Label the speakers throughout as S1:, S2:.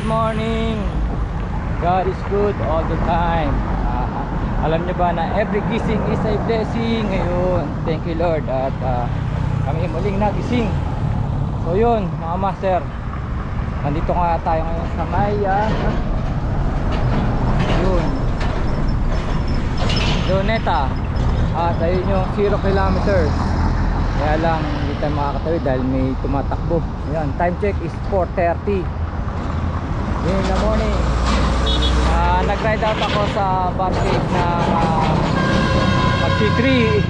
S1: morning. God is good all the time. Alam niyo ba na every gising is a blessing. Ngayon, thank you Lord. At kami muling nagising. So yun mga master, nandito nga tayo ngayon sa Maya. Yun Luneta. At ayun yung 0 kilometers. Kaya lang hindi tayo makakatawid dahil may tumatakbo. Ayan, time check is 4:30 in the morning. Nag-ride out ako sa Barcade na mag 3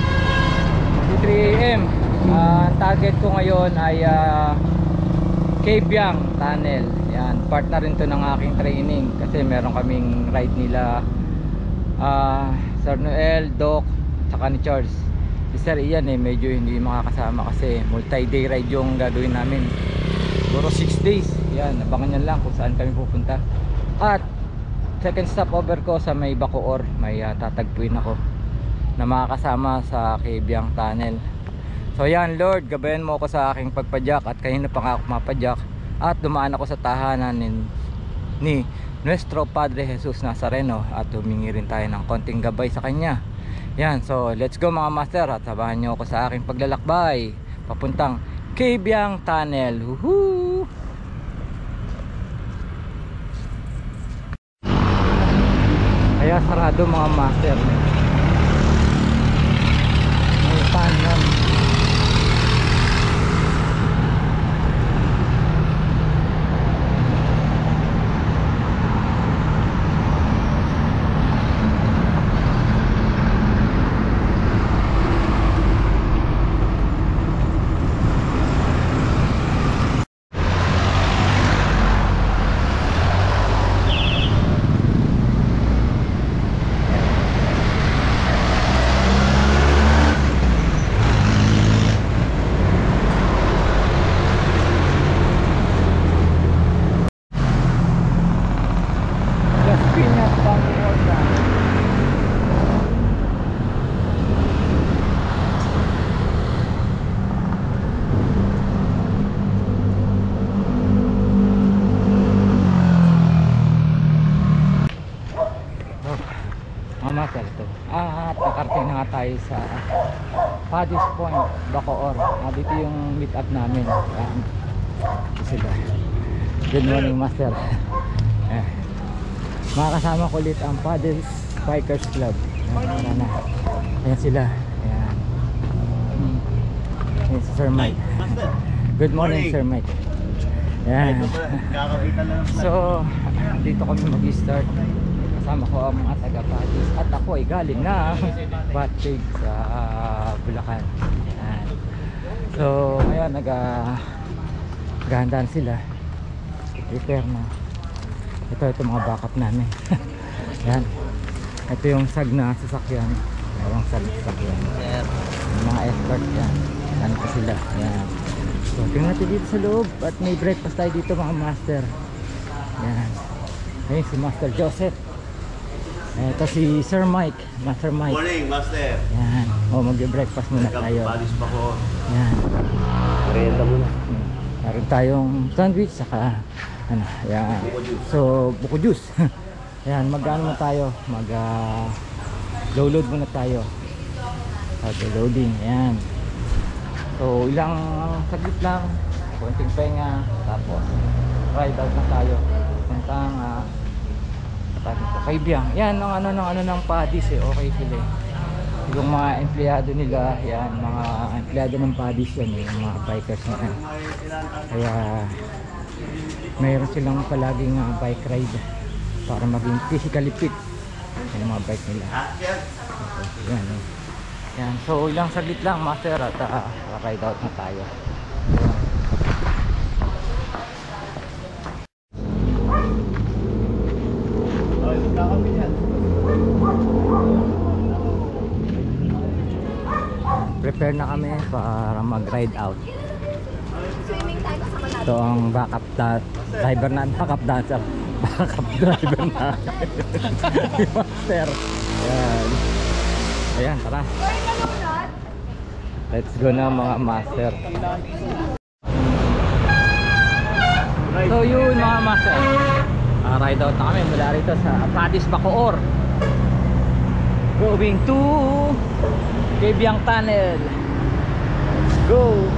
S1: AM. Target ko ngayon ay Cabiang Tunnel. Yan, part na rin to ng aking training kasi meron kaming ride nila Sir Noel, Doc, saka ni Charles. Si Sir Ian medyo hindi makakasama kasi multi-day ride yung gagawin namin. Siguro 6 days. Yan, abangan nyo lang kung saan kami pupunta. At second stopover ko sa may Bacoor, may tatagpuin ako na makakasama sa Cabiang Tunnel. So yan Lord, gabayan mo ako sa aking pagpadyak at kanina pa nga ako mapadyak. At dumaan ako sa tahanan ni Nuestro Padre Jesus Nazareno at humingi rin tayo ng konting gabay sa kanya. Yan, so let's go mga master at sabahan nyo ako sa aking paglalakbay papuntang Cabiang Tunnel. Woohoo! Kaya sarado mga master. May tunnel. At nakarating na nga tayo sa Paddy's Point, Bacoor. Dito yung meet up namin. Sila. Good morning master. Makakasama ko ulit ang Paddy's Bikers Club. Ayan sila. Ayan. Ayan si Sir Mike. Good morning Sir Mike. Ayan. So dito kami mag-start. Kasama ko ang mga taga-Paddy's at ako ay galing na Batcave sa Bulacan. Ayan. So ngayon naghahandaan sila, prepare na. Ito mga backup namin. Ayan. Ito yung sag na sasakyan. Yung sag na sasakyan. Yung mga escort yan. Yan pa sila. Ayan. So tingnan natin dito sa loob at may breakfast tayo dito mga master. Ayan. Ayun si Master Joseph. Ito si Sir Mike, Master Mike.
S2: Morning, Master.
S1: Yan. Mag-breakfast muna tayo. Yan.
S2: Merienda muna.
S1: Meron tayong sandwich saka ano, yan. So, buko juice. Yan, mag-ano muna tayo? Load muna tayo. Loading, yan. So, ilang saglit lang, konting penga, tapos ride out na tayo. Puntang Cabiang. Yan ang ano ng Paddy's okay sila. Yung mga empleyado nila, yan mga empleyado ng Paddy's yan yung mga bikers na yan. Kaya mayroon silang palaging bike ride para maging physically fit yung mga bike nila. Okay, yan. Yan. So ilang saglit lang master at ride out na tayo. Prepare na kami para mag-ride out. Ito ang backup driver na, backup driver na. Master. Ayan. Ayan, tara. Let's go na mga master. So yun mga master, ride out na kami mula rito sa Apatis, Bacoor, going to Kebyang Tunnel. Let's go.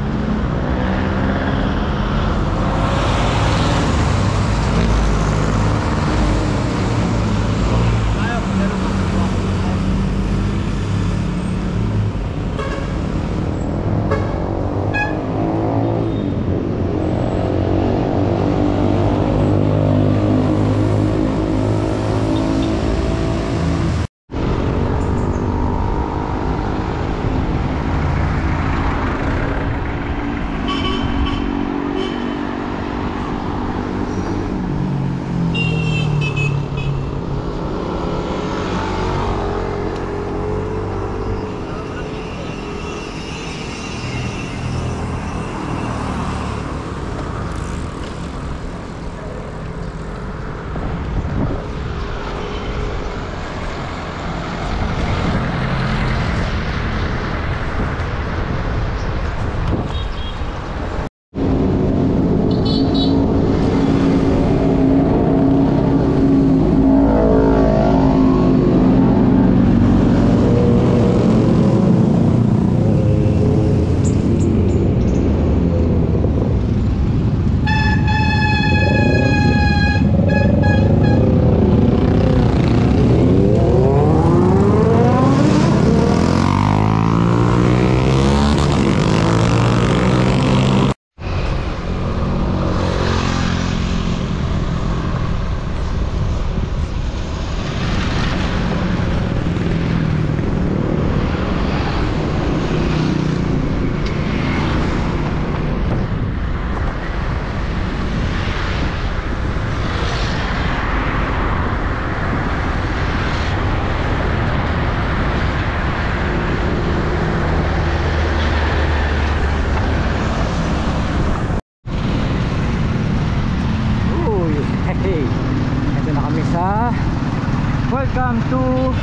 S1: Welcome to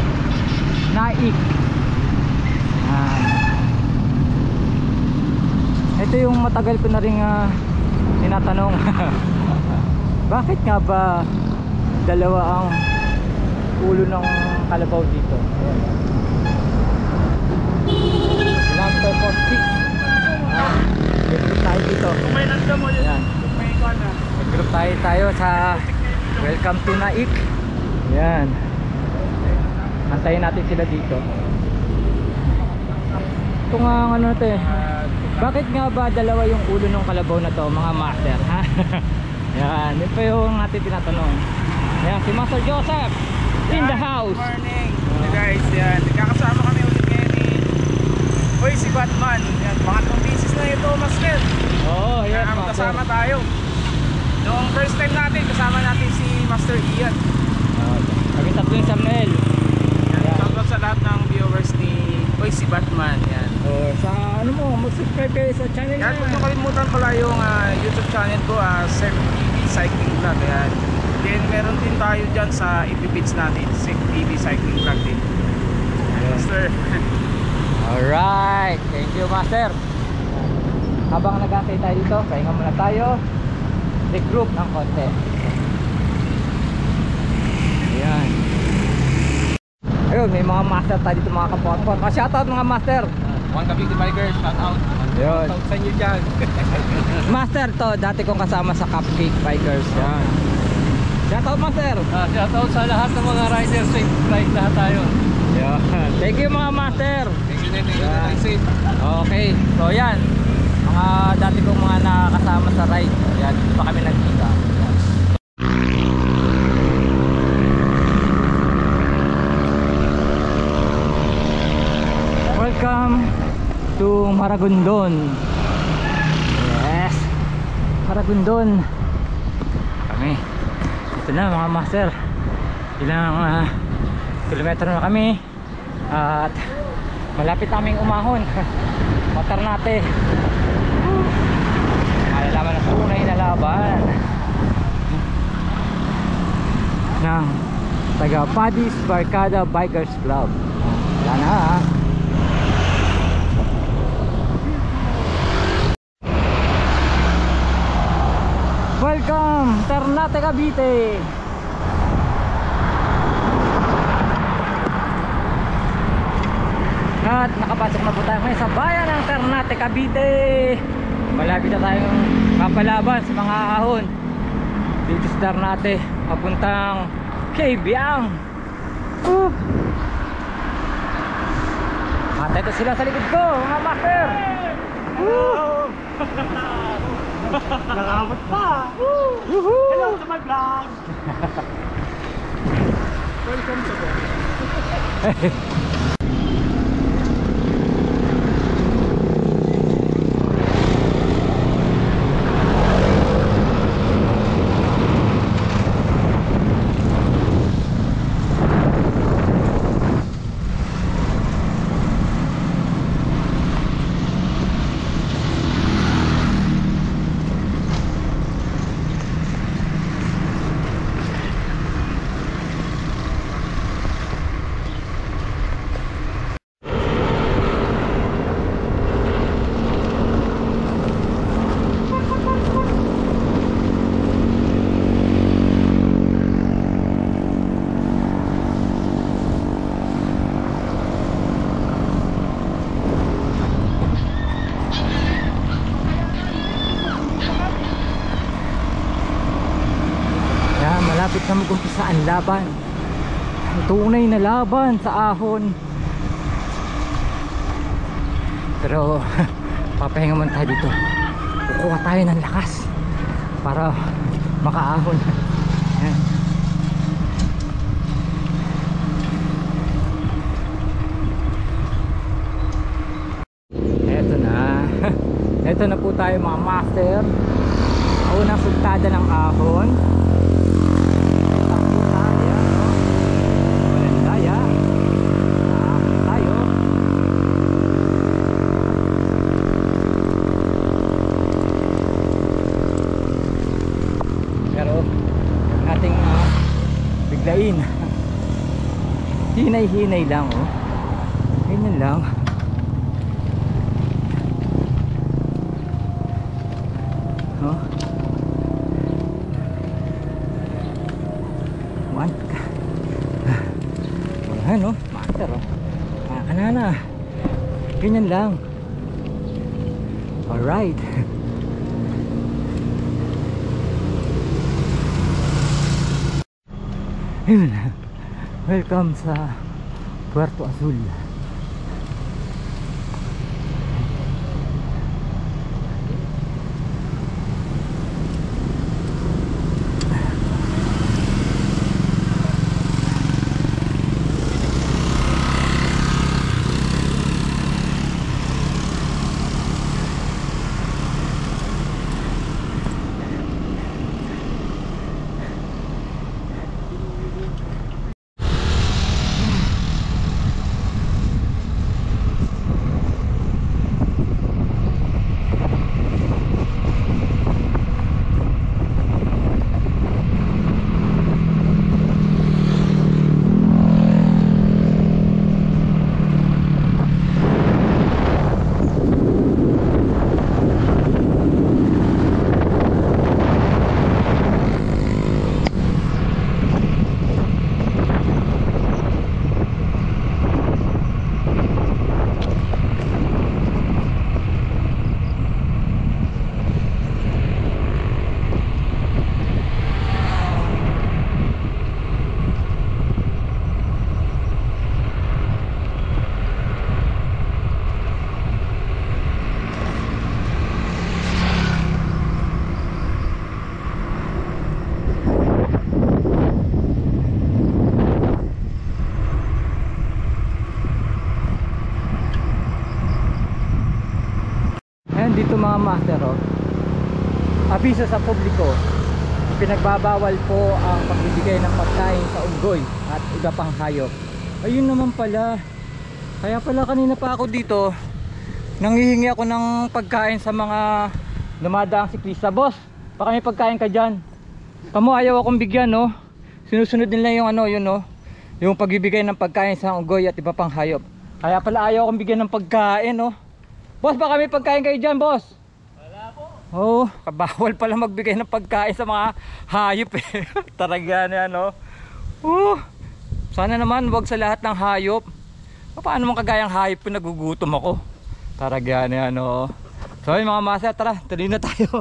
S1: Naik. Ito yung matagal ko na rin tinatanong. Bakit nga ba dalawa ang ulo ng kalabaw dito? Kilometer 46. Nag-group tayo dito.
S3: Kung may nanda mo yun, may ikaw na.
S1: Nag-group tayo sa Welcome to Naik. Yan. Antayin natin sila dito. Ito nga ang ano natin. Bakit nga ba dalawa yung ulo ng kalabaw na to mga master? Ha? Yan. Yun pa yung natin tinatanong. Yan. Si Master Joseph in the house.
S3: Good morning guys. Yan. Nagkakasama kami ulit ngayon ni Boy si Batman. Yan. Pangatlong beses na ito, Master.
S1: Oo, yan.
S3: Kasama tayo. Noong first time natin, kasama natin si Master Ian.
S1: Kami tatlo yung Samuel.
S3: Shoutout sa lahat ng viewers ni Boy si Batman. Yan.
S1: Sa ano mo, mag-subscribe kayo sa channel
S3: Yan,
S1: niya.
S3: huwag nyo kalimutan pala yung YouTube channel ko, Sir TV Cycling Vlog. Yan. Then meron din tayo dyan sa FB page natin, Sir TV Cycling Vlog din. Yan, Master.
S1: Alright, thank you Master. Habang nag-antay tayo dito, pahinga muna tayo. Regroup ng konti. Ayan. Ayun, may mga master tayo dito mga kapot-pot. Shoutout mga master.
S3: One Cavite Bikers, shout out.
S1: Yun.
S3: Shout out sa inyo dyan.
S1: Master to, dati kong kasama sa Cupcake Bikers. Yan. Shoutout master.
S3: Shout out sa lahat ng mga riders, safe ride lahat tayo.
S1: Yan. Thank you mga master.
S3: Thank you,
S1: Yan.
S3: safe.
S1: Okay, so yan. Mga dati kong mga nakakasama sa ride. Yan, dito pa kami nagkita. Welcome to Maragondon. Yes, Maragondon. Kami ito na mga master. Ilang kilometro na kami at malapit naming umahon. Motor natin malalaman ang tunay na laban ng taga Padis Barkada Bikers Club. Wala na ha. Welcome Ternate, Cavite. At nakapasok na po tayo ngayon sa bayan ng Ternate, Cavite. Malapit na tayong mapalaban sa mga ahon dito sa Ternate papuntang Kabyang. At ito sila sa likod ko, mga master.
S3: Nakakamot pa. Hello to my vlog. Welcome to the
S1: malapit na mag-umpisa ang laban, ang tunay na laban sa ahon. Pero papahinga muna tayo dito, kukuha tayo ng lakas para makaahon. Yan. Eto na eto na po tayo mga master, unang sultada ng ahon. Biglain, hinay-hinay lang, oh. Ganyan lang. Oh. One. Ayan, oh, master, oh. Kanana. Ganyan lang. Alright. Ayun, welcome sa Puerto Azul. Dito mga master, oh, abiso sa publiko, pinagbabawal po ang pagbibigay ng pagkain sa unggoy at iba pang hayop. Ayun naman pala, kaya pala kanina pa ako dito nanghihingi ako ng pagkain sa mga dumadaang siklista. Boss, baka may pagkain ka dyan. Kamo ayaw akong bigyan, no? Sinusunod nila yung ano, yun, no? Yung pagbibigay ng pagkain sa unggoy at iba pang hayop. Kaya pala ayaw akong bigyan ng pagkain, no? Boss, baka may pagkain kayo dyan, boss? Wala po. Oh, kabawal pala magbigay ng pagkain sa mga hayop eh. Talaga na ano. Sana naman wag sa lahat ng hayop. Paano man kagayang hayop kung nagugutom ako? Talaga na ano. So yun mga master, tara, tuloy na tayo.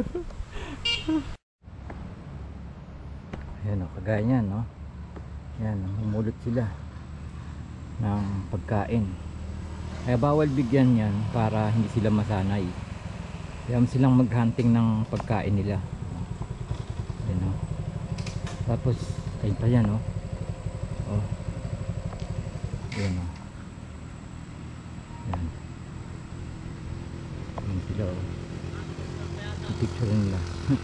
S1: Ayan o, kagaya niyan no. Ayan, humulot sila ng pagkain. Kaya bawal bigyan yan para hindi sila masanay. Kaya silang maghunting ng pagkain nila. Ayan o. Tapos, ayun pa yan o. Oh. Ayan o. Ayan. Ayan sila o. Yung picture nila.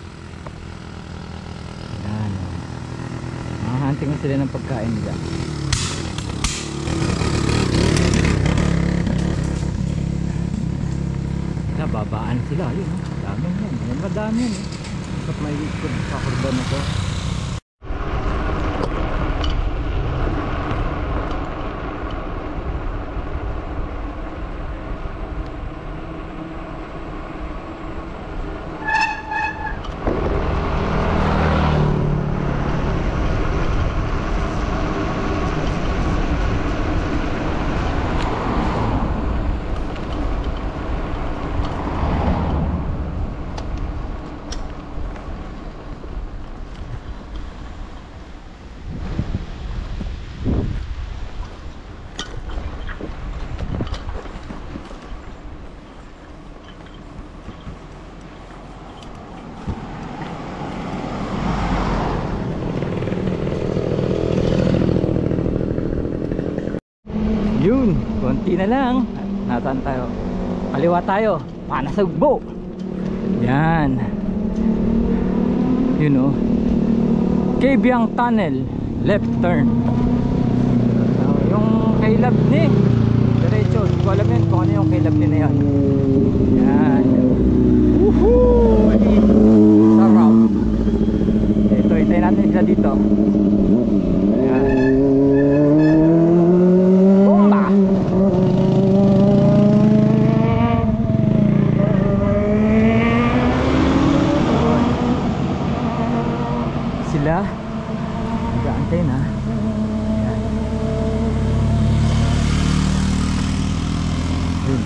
S1: Ayan o. Mahahunting na sila ng pagkain nila. Babaan sila, yun oh. Dami yan, yan madami yan eh. Dapat may ikot sa kurban na to. Yun, konti na lang. Nasaan tayo? Kaliwa tayo, Panasugbo. Yan. Yun oh. Kabyang Tunnel, left turn. Yung kay Labni, diretso. Hindi ko alam yun kung ano yung kay Labni na yan. Yan. Woohoo! Sarap. Ito, itayin natin sila dito. Yan. Sila nag-aantay na. Ayan. Yun.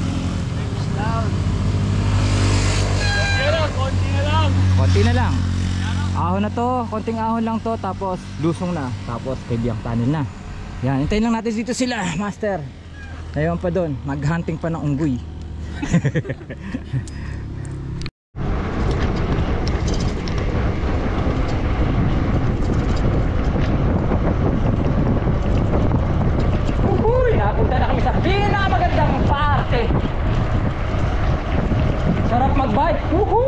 S1: Konti na lang. Ahon na to, konting ahon lang to, tapos lusong na, tapos Kabyang Tunnel na. Yan, hintayin lang natin dito sila, master. Ngayon pa doon, maghunting pa ng unggoy. Napunta na kami sa pinakamagandang parte. Sarap mag-bike. Woohoo!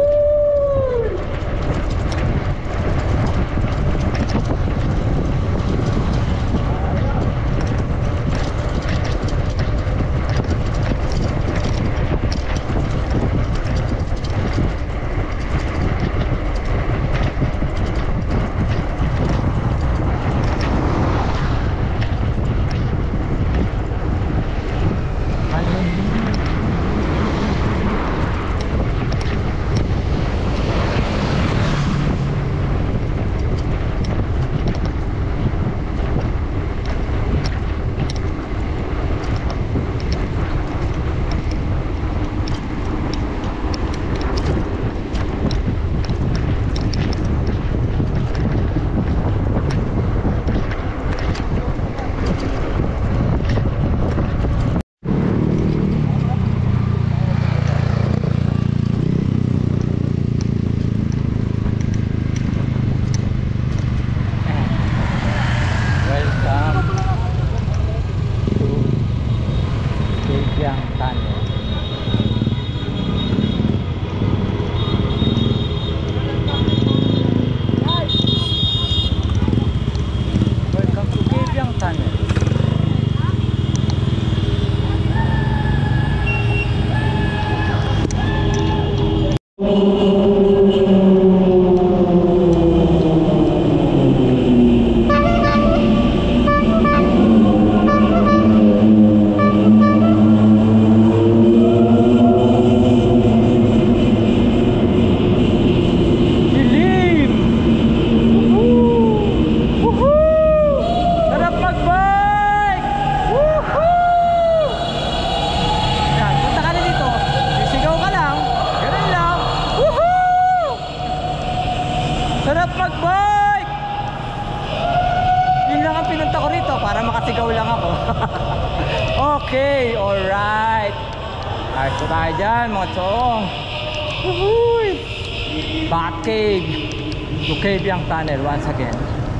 S1: Ayos po tayo dyan mga chong. Uhuy! Bat Cave to Cabiang Tunnel once again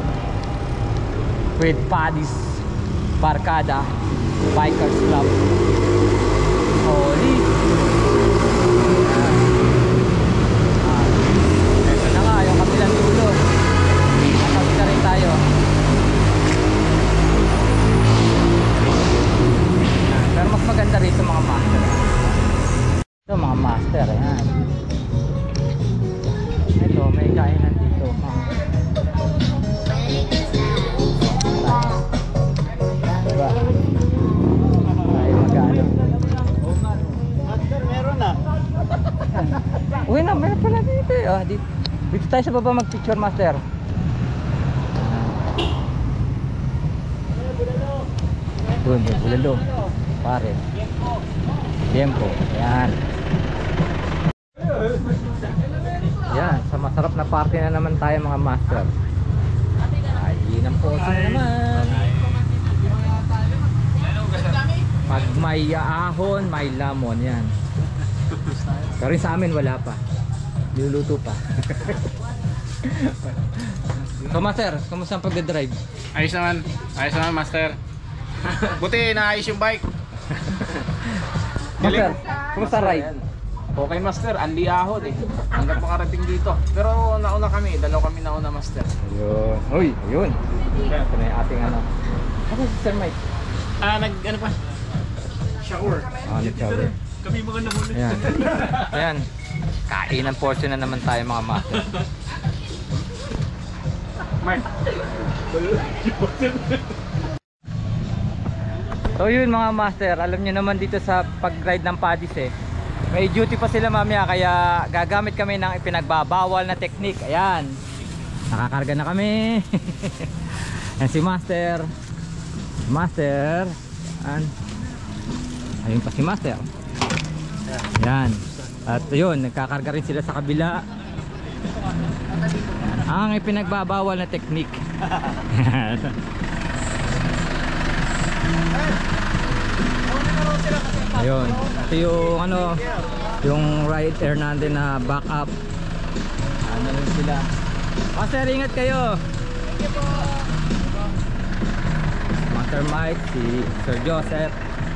S1: with Paddy's Barkada Bikers Club. Holy! Ito na nga yung kabilang dulo. Nakabi na rin tayo. Pero mas maganda rito mga master. Ito mga master, ayan. Ito, may kainan dito. Diba? Tayo mag-ano.
S2: Master, meron na.
S1: Uy na, meron pala dito eh. Oh, dito tayo sa baba mag-picture master. Doon, yung bulalo. Pare. Tiempo. Ayan. Yan, sa masarap na party na naman tayo mga master. Ay, ng poso na naman. Pag may ahon, may lamon. Yan. Pero sa amin wala pa. Niluluto pa. So master, kumusta ang pagdadrive?
S3: Ayos naman master. Buti naayos yung bike.
S1: Master, kumusta ride?
S3: Okay master, anli ahon eh. Hanggang makarating dito. Pero nauna kami, dalaw kami nauna master.
S1: Ayun. Uy, ayun. Ito na yung ating ano. Ako si Sir Mike.
S3: Ano pa? Shower.
S1: Nag-shower.
S3: Kami mga nahuli.
S1: Ayan. Ayan. Kainan portion na naman tayo mga master.
S3: Mark.
S1: So yun mga master, alam nyo naman dito sa pag-ride ng Paddy's eh, may duty pa sila mamaya kaya gagamit kami ng ipinagbabawal na technique. Ayan, nakakarga na kami. Ayan si master. Master. Ayun pa si master. Ayan. At yun, nagkakarga rin sila sa kabila. Ang ipinagbabawal na technique. Ayun, ito yung ano, yung right air natin na backup. Ano rin sila. Master, ingat kayo. Master Mike, si Sir Joseph.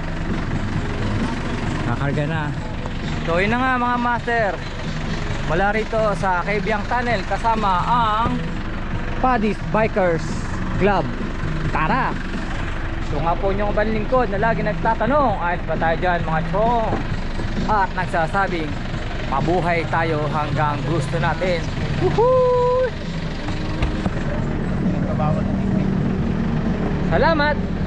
S1: Kakarga na. So yun na nga mga master, mula rito sa Cabiang Tunnel kasama ang Paddy's Bikers Club. Tara! So nga po yung banlingkod na lagi nagtatanong, ayos ba tayo dyan mga chong? At nagsasabing, mabuhay tayo hanggang gusto natin. Woohoo! Salamat!